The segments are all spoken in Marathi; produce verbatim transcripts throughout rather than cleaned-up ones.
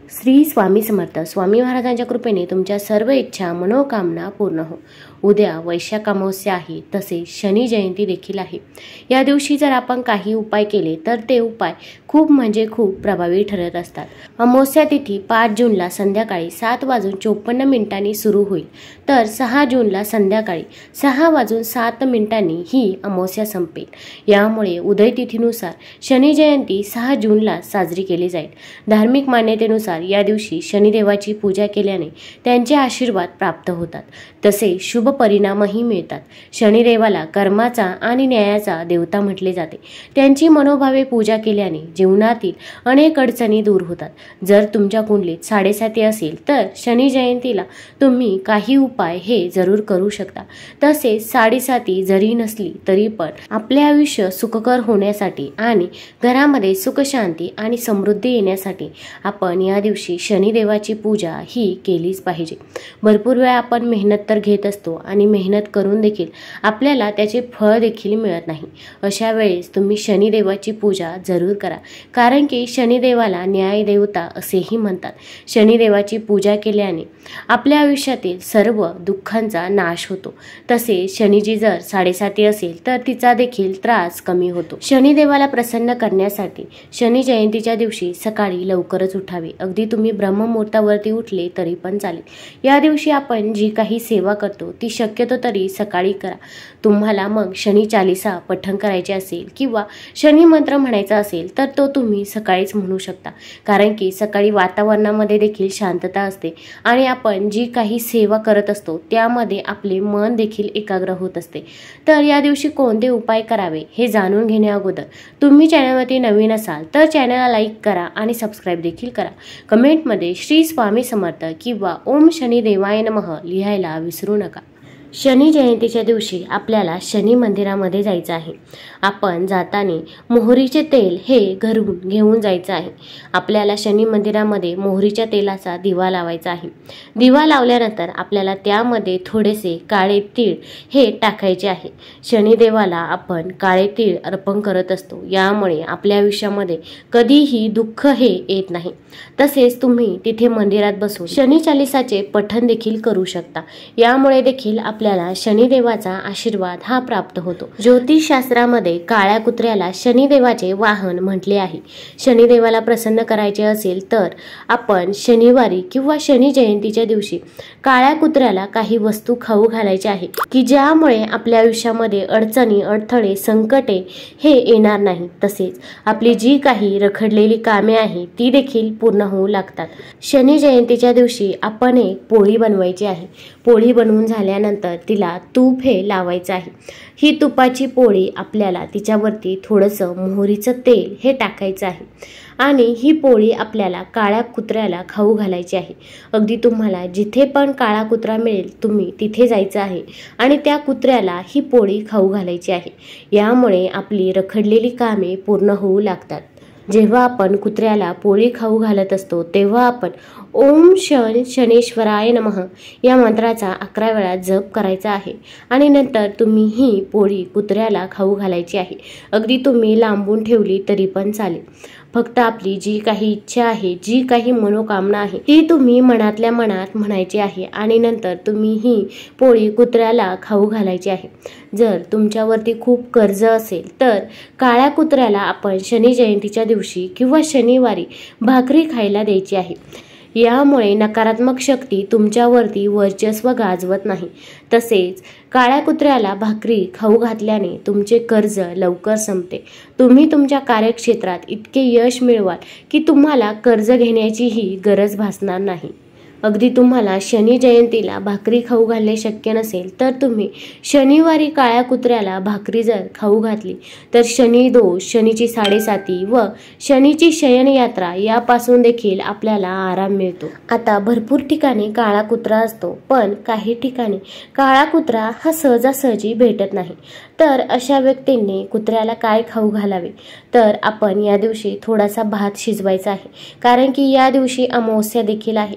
श्री स्वामी समर्थ. स्वामी महाराजांच्या कृपेने तुमच्या सर्व इच्छा मनोकामना पूर्ण हो. उद्या वैशाख अमावस्या आहे, तसेच शनी जयंती देखील आहे. या दिवशी जर आपण काही उपाय केले तर ते उपाय खूप म्हणजे खूप प्रभावी ठरत असतात. अमावस्या तिथी पाच जूनला संध्याकाळी सात वाजून चोपन्न मिनिटांनी सुरू होईल, तर सहा जूनला संध्याकाळी सहा वाजून सात मिनिटांनी ही अमावस्या संपेल. यामुळे उदय तिथीनुसार शनी जयंती सहा जूनला साजरी केली जाईल. धार्मिक मान्यतेनुसार या दिवशी शनिदेवाची पूजा केल्याने त्यांचे आशीर्वाद प्राप्त होतात, तसे शुभ परिणामही मिळतात. शनिदेवाला कर्माचा आणि न्यायाचा देवता म्हटले जाते. त्यांची मनोभावे पूजा केल्याने जीवनातील अनेक अडचणी दूर होतात. जर तुमच्या कुंडलीत साडेसाती असेल तर शनी जयंतीला तुम्ही काही उपाय हे जरूर करू शकता. तसेच साडेसाती जरी नसली तरी पण आपले आयुष्य सुखकर होण्यासाठी आणि घरामध्ये सुख शांती आणि समृद्धी येण्यासाठी आपण या दिवशी शनिदेवाची पूजा ही केलीच पाहिजे. भरपूर वेळा आपण मेहनत तर घेत असतो आणि मेहनत करून देखील आपल्याला त्याचे फळ देखील मिळत नाही. अशा वेळेस तुम्ही शनिदेवाची पूजा जरूर करा, कारण की शनिदेवाला न्याय देवता असेही म्हणतात. शनिदेवाची पूजा केल्याने आपल्या आयुष्यातील सर्व दुःखांचा नाश होतो. तसेच शनीची जर साडेसाती असेल तर तिचा देखील त्रास कमी होतो. शनिदेवाला प्रसन्न करण्यासाठी शनी जयंतीच्या दिवशी सकाळी लवकरच उठावे. अगदी तुम्ही ब्रह्ममुहूर्तावरती उठले तरी पण चालेल. या दिवशी आपण जी काही सेवा करतो ती शक्यतो तरी सकाळी करा. तुम्हाला मग शनी चालीसा पठण करायचे असेल किंवा शनी मंत्र म्हणायचा असेल तर तो तुम्ही सकाळीच म्हणू शकता, कारण की सकाळी वातावरणामध्ये देखील शांतता असते आणि आपण जी काही सेवा करत असतो त्यामध्ये आपले मन देखील एकाग्र होत असते. तर या दिवशी कोणते उपाय करावे हे जाणून घेण्या अगोदर तुम्ही चॅनलवरती नवीन असाल तर चॅनलला लाईक करा आणि सबस्क्राईब देखील करा. कमेंटमध्ये श्री स्वामी समर्थ किंवा ओम शनी देवाय नमः लिहायला विसरू नका. शनी जयंतीच्या दिवशी आपल्याला शनी मंदिरामध्ये जायचं आहे. आपण जाताना मोहरीचे तेल हे घरून घेऊन जायचं आहे. आपल्याला शनी मंदिरामध्ये मोहरीच्या तेलाचा दिवा लावायचा आहे. दिवा लावल्यानंतर आपल्याला त्यामध्ये थोडेसे काळे तीळ हे टाकायचे आहे. शनिदेवाला आपण काळे तीळ अर्पण करत असतो, यामुळे आपल्या आयुष्यामध्ये कधीही दुःख हे येत नाही. तसेच तुम्ही तिथे मंदिरात बसून शनी चालीसाचे पठण देखील करू शकता. यामुळे देखील आपल्याला शनिदेवाचा आशीर्वाद हा प्राप्त होतो. ज्योतिषशास्त्रामध्ये काळ्या कुत्र्याला शनिदेवाचे वाहन म्हटले आहे. शनिदेवाला प्रसन्न करायचे असेल तर आपण शनिवारी किंवा शनी जयंतीच्या दिवशी काळ्या कुत्र्याला काही वस्तू खाऊ घालायचे आहे, की ज्यामुळे आपल्या आयुष्यामध्ये अडचणी अडथळे संकटे हे येणार नाही. तसेच आपली जी काही रखडलेली कामे आहे ती देखील पूर्ण होऊ लागतात. शनी जयंतीच्या दिवशी आपण एक पोळी बनवायची आहे. पोळी बनवून झाल्यानंतर तिला तूप हे लावायचं आहे. ही तुपाची पोळी आपल्याला तिच्यावरती थोडंसं मोहरीचं तेल हे टाकायचं आहे आणि ही पोळी आपल्याला काळ्या कुत्र्याला खाऊ घालायची आहे. अगदी तुम्हाला जिथे पण काळा कुत्रा मिळेल तुम्ही तिथे जायचं आहे आणि त्या कुत्र्याला ही पोळी खाऊ घालायची आहे. यामुळे आपली रखडलेली कामे पूर्ण होऊ लागतात. जेव्हा आपण कुत्र्याला पोळी खाऊ घालत असतो तेव्हा आपण ओम शन शनेश्वराय नमः या मंत्राचा अकरा वेळा जप करायचा आहे आणि नंतर तुम्ही ही पोळी कुत्र्याला खाऊ घालायची आहे. अगदी तुम्ही लांबून ठेवली तरी पण चालेल. फक्त आपली जी काही इच्छा आहे, जी काही मनोकामना आहे ती तुम्ही मनातल्या मनात म्हणायची आहे आणि नंतर तुम्ही ही पोळी कुत्र्याला खाऊ घालायची आहे. जर तुमच्यावरती खूप कर्ज असेल तर काळ्या कुत्र्याला आपण शनी जयंतीच्या दिवशी किंवा शनिवारी भाकरी खायला द्यायची आहे. यामुळे नकारात्मक शक्ती तुमच्यावरती वर्चस्व गाजवत नाही. तसेच काळ्या कुत्र्याला भाकरी खाऊ घातल्याने तुमचे कर्ज लवकर संपते. तुम्ही तुमच्या कार्यक्षेत्रात इतके यश मिळवाल की तुम्हाला कर्ज घेण्याचीही गरज भासणार नाही. अगदी तुम्हाला शनी जयंतीला भाकरी खाऊ घालणे शक्य नसेल तर तुम्ही शनिवारी काळ्या कुत्र्याला भाकरी जर खाऊ घातली तर शनी दोष, शनीची साडेसाती व शनीची शयनयात्रा यापासून देखील आपल्याला आराम मिळतो. आता भरपूर ठिकाणी काळा कुत्रा असतो, पण काही ठिकाणी काळा कुत्रा हा सहजासहजी भेटत नाही. तर अशा व्यक्तींनी कुत्र्याला काय खाऊ घालावे, तर आपण या दिवशी थोडासा भात शिजवायचा आहे, कारण की या दिवशी अमावस्या देखील आहे.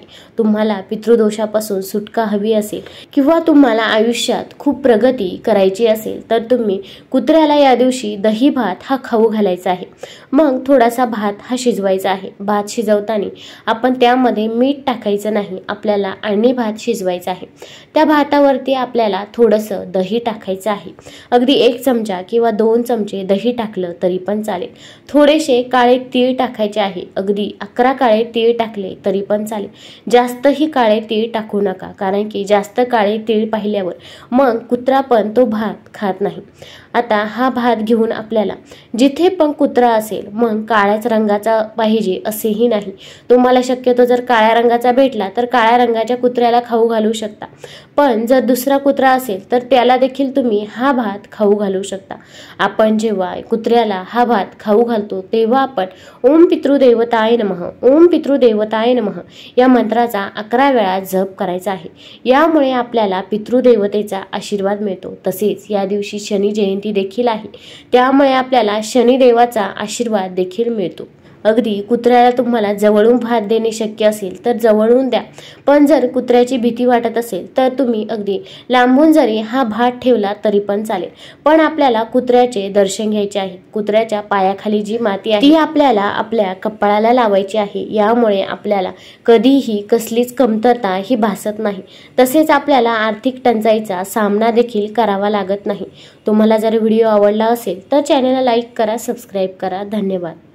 तुम्हाला पितृदोषापासून सुटका हवी असेल किंवा तुम्हाला आयुष्यात खूप प्रगती करायची असेल तर तुम्ही कुत्र्याला या दिवशी दही भात हा खाऊ घालायचा आहे। मग थोडासा भात हा शिजवायचा आहे। भात शिजवताना आपण त्यामध्ये मीठ टाकायचं नाही, आपल्याला आणि भात शिजवायचा आहे। त्या भातावरती आपल्याला थोडंसं दही टाकायचं आहे। अगदी एक चमचा किंवा दोन चमचे दही टाकलं तरी पण चालेल। थोडेसे काळे तीळ टाकायचे आहे, अगदी अकरा काळे तीळ टाकले तरी पण चालेल। जास्तही काळे तीळ टाकू नका, कारण की जास्त काळे तीळ पाहिल्यावर मग कुत्रा पण तो भात खात नाही। आता हा भात घेऊन आपल्याला जिथे पण कुत्रा असेल मग काळ्याच रंगाचा पाहिजे असेही नाही, तुम्हाला शक्यतो जर काळ्या रंगाचा भेटला तर काळ्या रंगाच्या कुत्र्याला खाऊ घालू शकता, पण जर दुसरा कुत्रा असेल तर त्याला देखील तुम्ही हा भात खाऊ घालू शकता। आपण जेव्हा कुत्र्याला हा भात खाऊ घालतो तेव्हा आपण ओम पितृदेवताय नमः ओम पितृदेवताय नमः या मंत्राचा अकरा वेळा जप करायचा आहे। यामुळे आपल्याला पितृदेवतेचा आशीर्वाद मिळतो। तसेच या दिवशी शनी जयंती देखील आहे, त्यामुळे आपल्याला शनिदेवाचा आशीर्वाद देखील मिळतो। अगदी कुत्र्याला तुम्हाला जवळून भात देणे शक्य असेल तर जवळून द्या, पण जर कुत्र्याची भीती वाटत असेल तर तुम्ही अगदी लांबून जरी हा भात ठेवला तरी पण चालेल, पण आपल्याला कुत्र्याचे दर्शन घ्यायचे आहे। कुत्र्याच्या पायाखाली जी माती आहे ती आपल्याला आपल्या कपाळाला लावायची आहे, यामुळे आपल्याला कधीही कसलीच कमतरता ही भासत नाही। तसेच आपल्याला आर्थिक टंचाईचा सामना देखील करावा लागत नाही। तुम्हाला जर व्हिडिओ आवडला असेल तर चॅनलला लाईक करा, सबस्क्राईब करा। धन्यवाद।